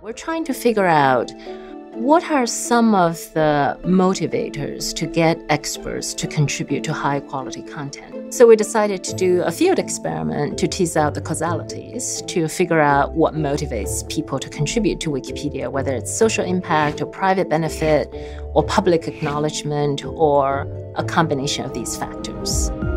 We're trying to figure out what are some of the motivators to get experts to contribute to high quality content. So we decided to do a field experiment to tease out the causalities, to figure out what motivates people to contribute to Wikipedia, whether it's social impact or private benefit or public acknowledgement or a combination of these factors.